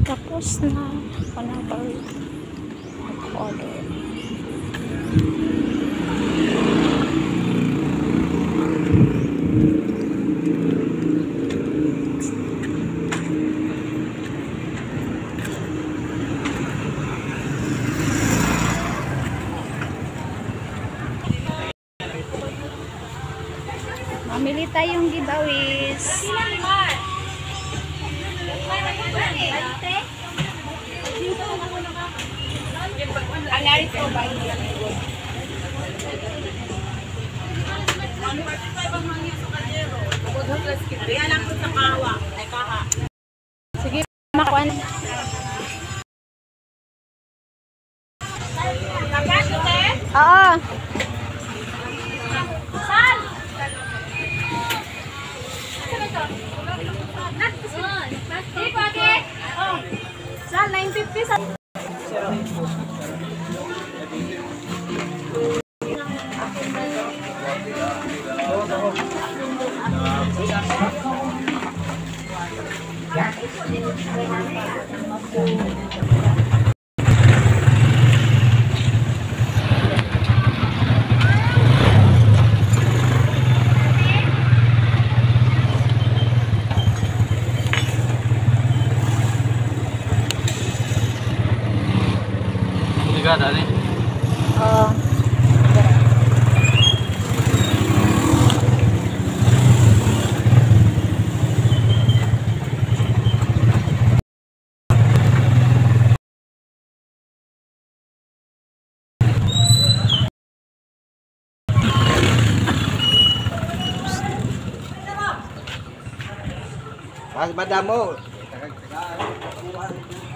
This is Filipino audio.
Tapos na another order. Mamili tayong giveaways. Ang lari ko ba? 145 ang mangya sa kaldero. Kaya lang ko sa kawa. Ay kaha. Sige, makuan. Tapos ito? Oo. Sal! Sal, 950 sa... Ada nih. Oh. Mas madamo.